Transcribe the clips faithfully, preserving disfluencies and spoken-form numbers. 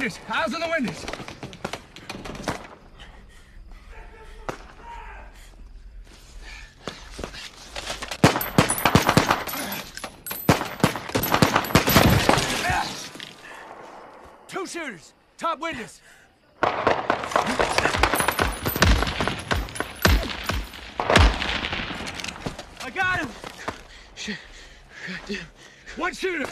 windows. Eyes on the windows. Two shooters. Top windows. I got him. Shit. Goddamn. One shooter.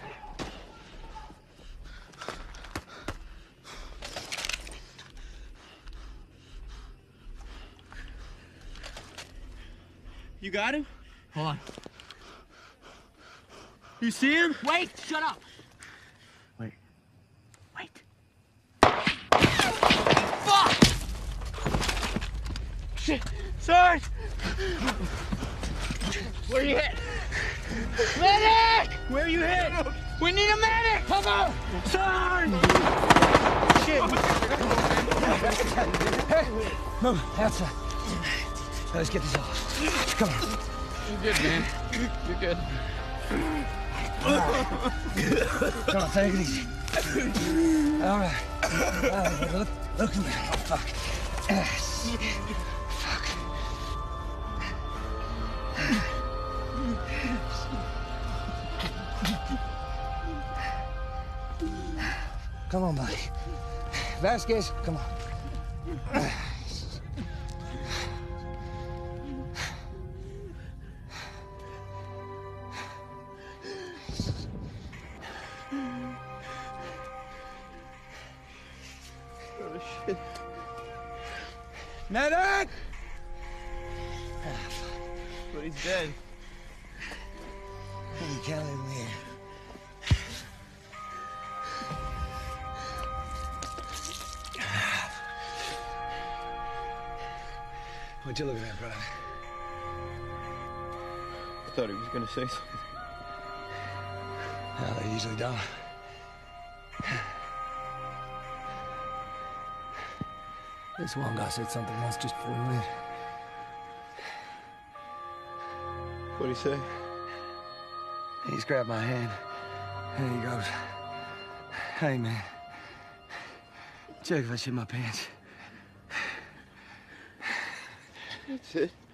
You got him? Hold on. You see him? Wait, shut up. Wait. Wait. Fuck! Shit. Sarge! Where you hit? Medic! Where you hit? We need a medic! Come on! Sarge! Shit. Hey, move outside. Let's get this off. Come on. You're good, man. You're good. Come on, take it easy. All right. All right, look, look at me. Oh, fuck. Yes. Fuck. Come on, buddy. Vasquez, come on. Oh, shit. Medic! But he's dead. You can't leave me here. What you looking at, brother? I thought he was gonna say something. No, they usually don't. This one guy said something once just before we went. What'd he say? He's grabbed my hand, and he goes, "Hey, man, check if I shit my pants." That's it.